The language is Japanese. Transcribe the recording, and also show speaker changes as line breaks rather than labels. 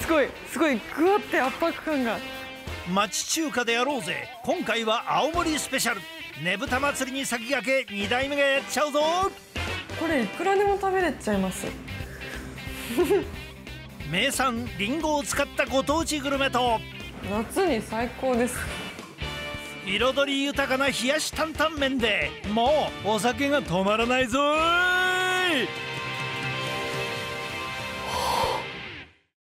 すごいグワって圧迫感が。
町中華でやろうぜ。今回は青森スペシャル。ねぶた祭りに先駆け2代目がやっちゃうぞ。
これいくらでも食べれちゃいます。
名産リンゴを使ったご当地グルメと
夏に最高です。
彩り豊かな冷やし担々麺でもうお酒が止まらないぞーい。